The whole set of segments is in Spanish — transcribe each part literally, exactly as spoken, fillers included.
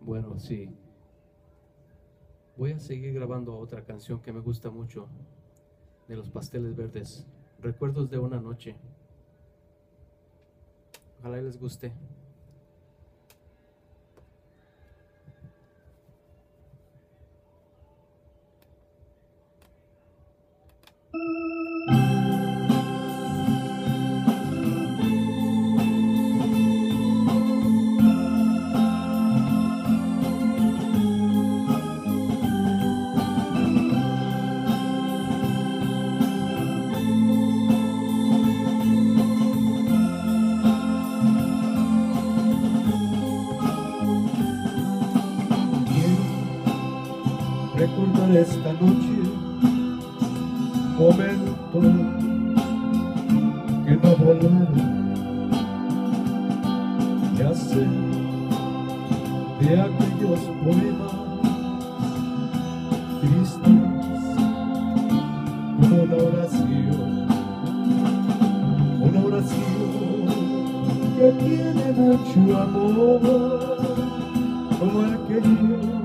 Bueno, sí. Voy a seguir grabando otra canción que me gusta mucho, de Los Pasteles Verdes, Recuerdos de una noche. Ojalá y les guste. Recordar esta noche, momentos que no volverán. Ya sé de aquellos poemas tristes como una oración, una oración que tiene mucho amor, como el que yo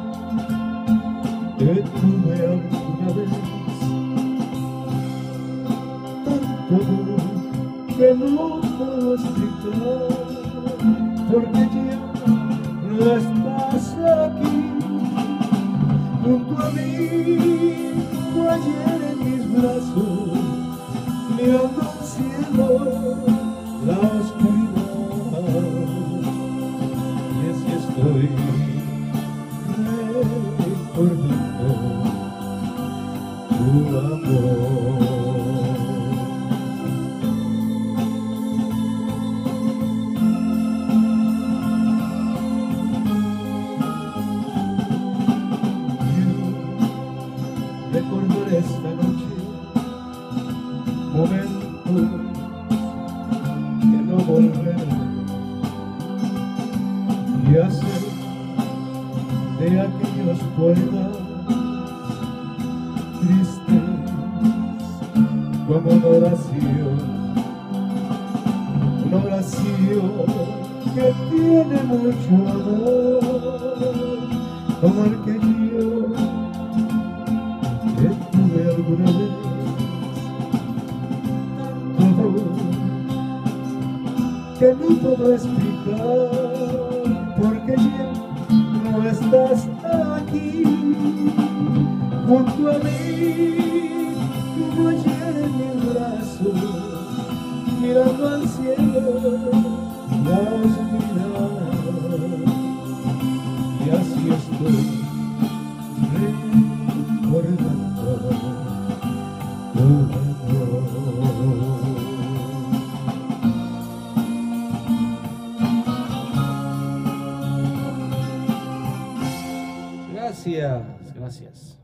que tuve alguna vez, tanto amor que no puedo explicar, porque ya no estás aquí, junto a mí, como ayer en mis brazos, mirando al cielo, la oscuridad, y así estoy recordando tu amor. Quiero recordar esta noche, momentos que no volverán, y hacer de aquellos poemas tristes como una oración, una oración que tiene mucho amor, como el que yo que tuve alguna vez, tanto amor que no puedo explicar, porque ya no estás aquí, junto a mí, como ayer en mis brazos, mirando al cielo, la oscuridad, y así estoy recordando tu amor. Gracias, gracias.